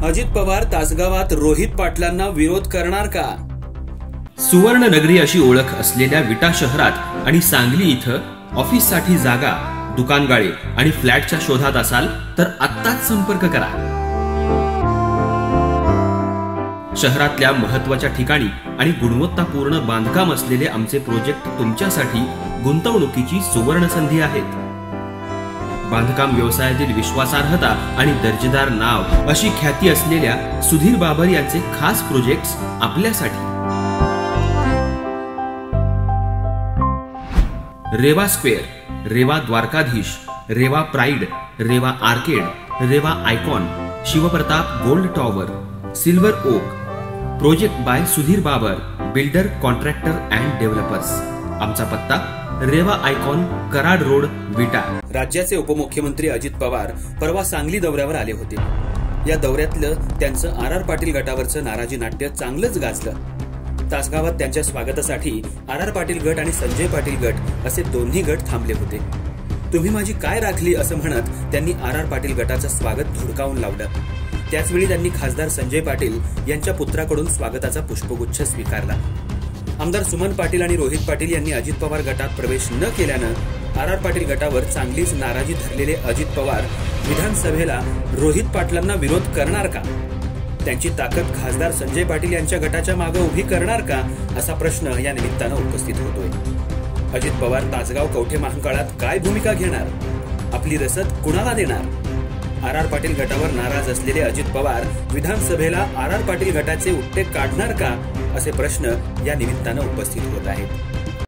अजित पवार तासगावात रोहित पाटलांना विरोध करणार का? सुवर्ण नगरी अशी ओळख असलेल्या विटा शहरात आणि सांगली इथं ऑफिससाठी जागा, दुकानगाळे आणि फ्लॅटच्या शोधात असाल तर आत्ताच संपर्क करा। शहरातल्या महत्त्वाच्या ठिकाणी आणि गुणवत्तापूर्ण बांधकाम असलेले आमचे प्रोजेक्ट तुमच्यासाठी गुंतवणुकीची सुवर्ण संधी आहेत। बांधकाम व्यवसायातील विश्वासार्हता आणि दर्जेदार नाव अशी ख्याती असलेल्या सुधीर बाबर यांचे खास प्रोजेक्ट्स आपल्यासाठी। Reva square, Reva Dwarkadhish, Reva pride, Reva arcade, Reva icon, Shivpratap gold tower, silver oak. Project by Sudhir Babar, builder, contractor and developers. आमचा पत्ता रेवा आयकॉन, कराड रोड, विटा। राज्याचे उपमुख्यमंत्री अजित पवार परवा सांगली दौऱ्यावर आले होते। या दौऱ्यातलं त्यांचं आर पाटील गटावरचं नाराजी नाट्य चांगलंच गाजलं। तासगावात त्यांच्या स्वागतासाठी आर पाटील गट आणि संजय पाटील गट असे दोन्ही गट थांबले होते। तुम्ही माझी काय राखली असं म्हणत त्यांनी आर पाटील गटाचं स्वागत धुडकावून लावलं। त्याचवेळी त्यांनी खासदार संजय पाटील यांच्या पुत्राकडून स्वागताचा पुष्पगुच्छ स्वीकारला। आमदार सुमन पाटील आणि रोहित पाटील यांनी अजित पवार गटात प्रवेश न केल्यानं आर पाटील गटावर चांगलीच नाराजी धरलेले अजित पवार विधानसभेला रोहित पाटलांना विरोध करणार का? त्यांची ताकद खासदार संजय पाटील यांच्या गटाच्या मागे उभी करणार का असा प्रश्न या निमित्तानं उपस्थित होतोय। अजित पवार तासगाव कवठे महांकाळात काय भूमिका घेणार? आपली रसद कुणाला देणार? आर पाटील गटावर नाराज असलेले अजित पवार विधानसभेला आर पाटील गटाचे उपटे काढणार का असे प्रश्न या निमित्तानं उपस्थित होत आहेत।